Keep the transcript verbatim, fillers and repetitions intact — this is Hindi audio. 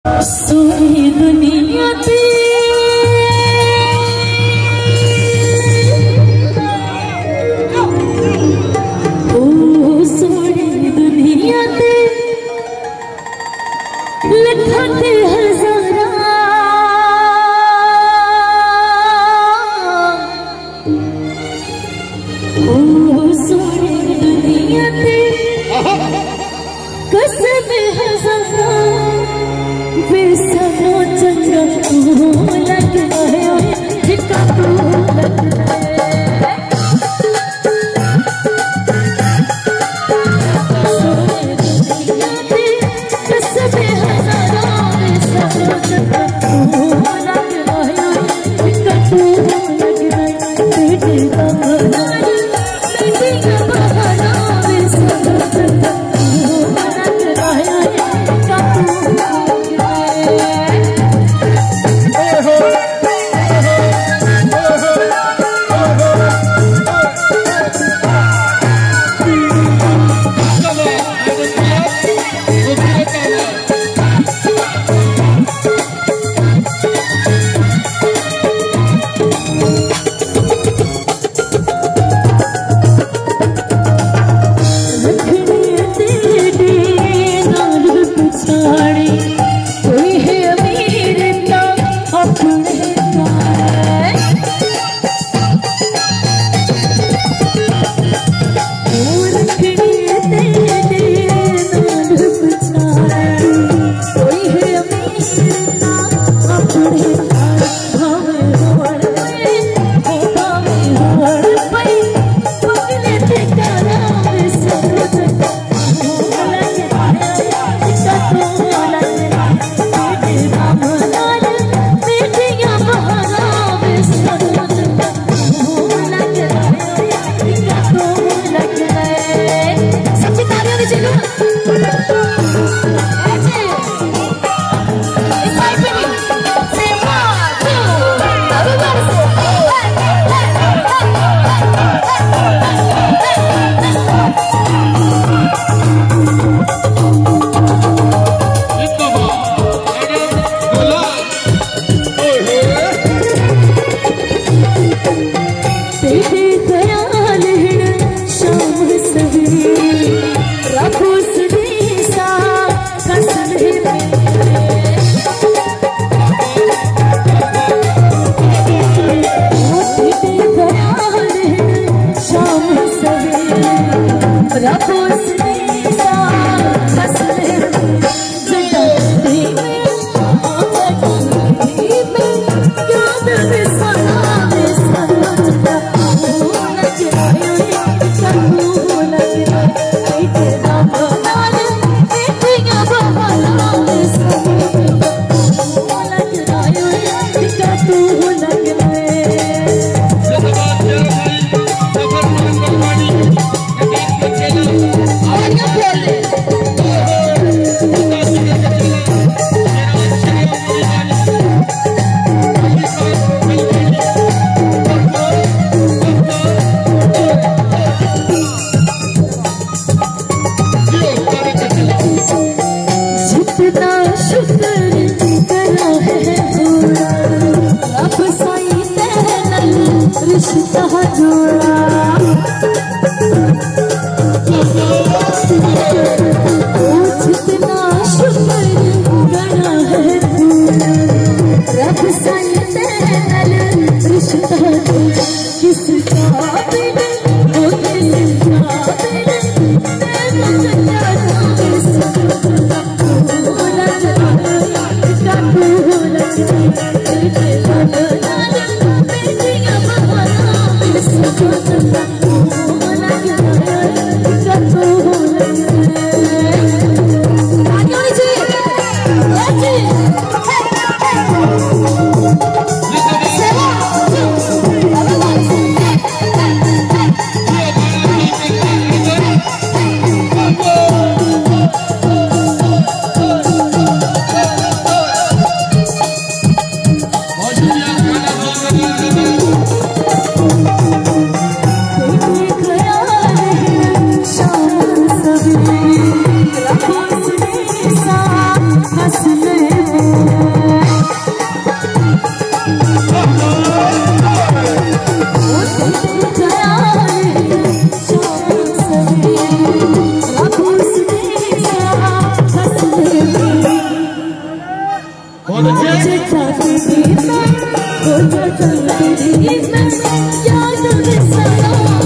सोई दुनिया ते ओ सोई दुनिया ते लखते हजारा ओ सोई दुनिया ते कसम हजारा बेसनो चंद्र तू लग रहे ठिका तू लग रहे सोए दुनिया ते कसम हजारा बेसनो चंद्र तू लग रहे ठिका तू लग रहे बेटे का बहाना बेटे का बहाना बेसनो चंद्र तू लग रहे ठिका तू रिश्ता जोड़ा जितना शुक्र गणा है रब साई तेल रिश्ता किसका बिन वो किसका बिन हंसने मुझे चाहती थी वो जो चलती थी मैं याद में सदा